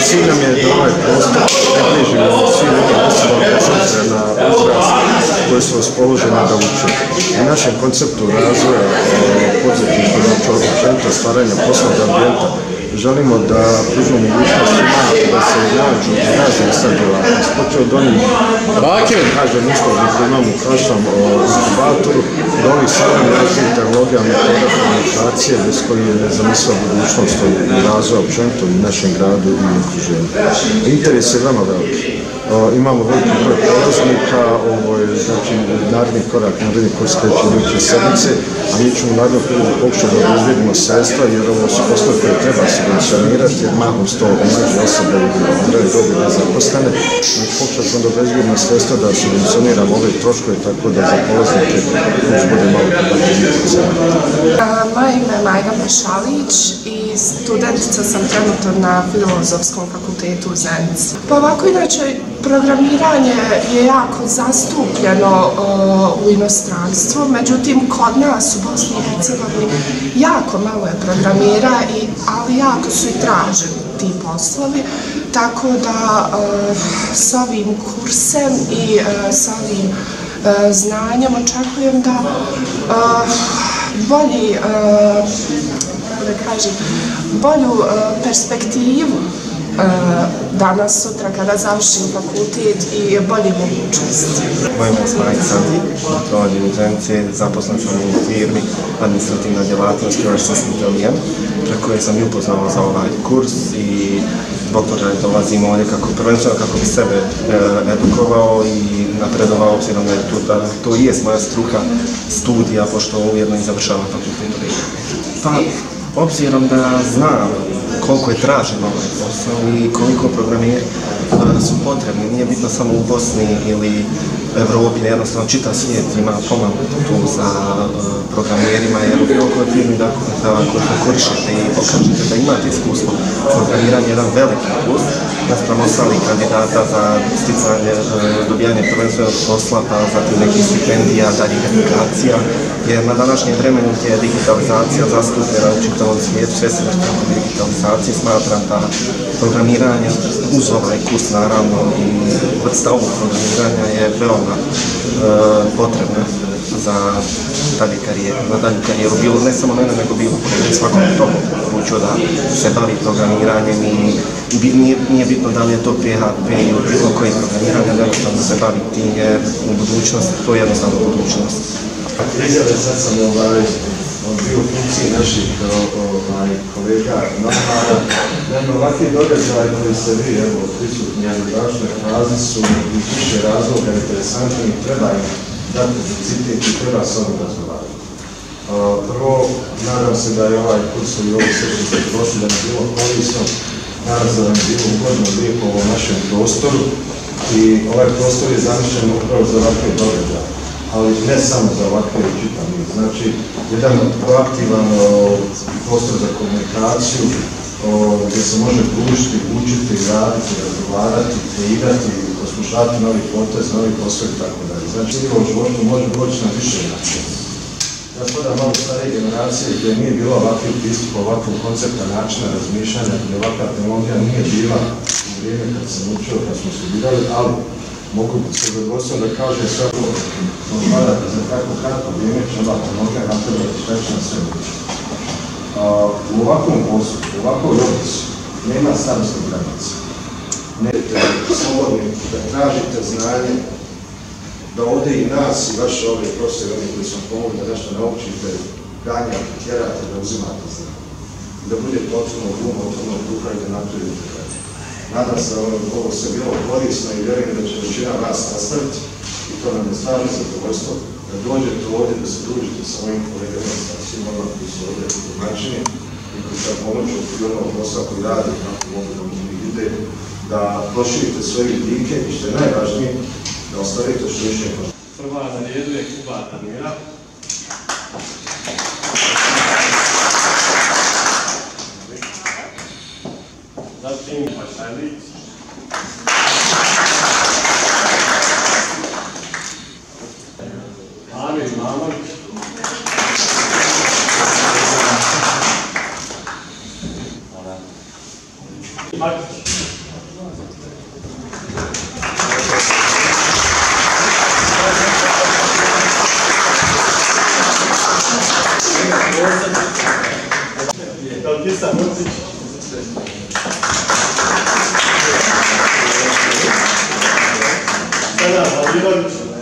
Cilj nam je da ovaj prostor približimo svim onim osobama bez obzira na uzrast koji su raspoloženi da uče. U našem konceptu razvoja poduzetništva, znači općenito stvaranja poslovnog ambijenta, želimo da pružimo mogućnost da se nađu razne sad djelatnosti. Počeo od onih, kažem, uslužnih koji imamo u Krašnom inkubatoru, do ovih savremenih različitih tehnologija, metoda komunikacije bez koji je nezamisliva budućnost razvoja općenito u našem gradu i okruženju. Interes je veoma veliki. Imamo veliki broj polaznika, ovo je znači naredni korak kreće iduće sedmice, a mi ćemo u narednom periodu pokušati da obezbedimo sredstva jer ovo su poslovi koje treba subvencionirati jer mahom s to mlađe osobe u zdravoj dobi nezaposlene. Znači pokušat ćemo da obezbedimo sredstva da subvencioniramo ove troškove tako da za polaznike uz bude malo prihvatljiviji. Moje ime je Majda Pašalić i studentica sam trenutno na Filozofskom fakultetu u Zenici. Pa ovako inače programiranje je jako zastupljeno u inostranstvu, međutim kod nas u Bosni i Hercegovini jako malo je programira, ali jako su i traženi ti poslovi, tako da s ovim kursem i s ovim znanjem očekujem da bolju perspektivu danas, sutra kada završim fakultet i bolje mogućnosti. Moje ime je Smajk Santi, rođen u Zenici, zaposlen sam u firmi administrativna djelatnost Your Assistant LM, preko koje sam i upoznao za ovaj kurs i zbog toga dolazim ovdje prvenstveno kako bi sebe edukovao i napredovao, obzirom da to i jest moja struka studija, pošto ujedno i završavam fakultet. Pa, obzirom da znam koliko je tražen ovaj posao i koliko programeri su potrebni, nije bitno samo u Bosni ili Evropi, jednostavno čitav svijet ima pomalo tu za programerima, jer u bilo kojoj firmi da konkurišete i pokažete da imate iskustvo programiranje je jedan veliki plus naspram ostalih kandidata za sticanje, dobijanje prvenstvenog posla, pa zatim nekih stipendija, daljih edukacija, jer na današnjem vremenu gdje je digitalizacija zastupljena u čitavom svijetu, sve se vrti oko digitalizacije, smatram da programiranje uz ovaj kurs naravno i vrsta ovog programiranja je veoma potrebna za dalju karijeru, bilo ne samo mene, nego bilo svakom tomu poručio da se bavi programiranjem i nije bitno da li je to PHP ili bilo koje programiranje, jednostavno da se bavi tim jer u budućnosti, to je jednostavno budućnost. Sad sam bio u funkciji naših kolega novinara. Naime, ovakvi događaji koji ste vi prisutni u završnoj fazi su iz više razloga interesantni i treba im dati publicitet i treba s ovim razgovarati. Prvo, nadam se da je ovaj kurs i ovo sve što ste prošli da je bilo korisno, nadam se da je bilo ugodno lijepo u našem prostoru i ovaj prostor je zamišljen upravo za ovakve događaje, ali ne samo za ovakve čitanje. Znači, jedan proaktivan prostor za komunikaciju gdje se može pružiti, učiti, raditi, razgovarati, kreirati, oslušati novi potez, novi posao i tako dalje. Znači, u životu može doći na više načina. Ja spadam malo starije generacije gdje nije bilo ovakvih pristupa, ovakvog koncepta, načina razmišljanja, gdje ovakva tehnologija nije bila u vrijeme kad sam učio, kad smo studirali, ali mogu se zadovoljstvom da kažem sve ovo, za tako kratko vrijeme će ova tehnologija napraviti šta će na sve ući. U ovakvom poslu, u ovakvoj opisu, nema starostnih granica. Ne budete slobodni da tražite znanje, da ovdje i nas i vaše ove profesore, oni koji su vam pomogli da nešto naučite, ganjate, tjerate, da uzimate znanje. Da budete otvornog uma, otvornog duha i da napravite. Nadam se da ovo sve bilo korisno i vjerujem da će većina vas nastaviti i to nam je stvarno zadovoljstvo da dođete ovdje, da se družite sa ovim kolegama, sa svim onima koji su ovdje domaćini i koji će pomoći u okviru posla koji radi kako mogu da mi ide, da proširite svoje vidike i što je najvažnije, da ostavite što više kontakta. Prva na redu je Kuba Damira. Zatim Pašalić. Amir Mamad. Matić. Kalkisa Mrcić. Sada Halilović.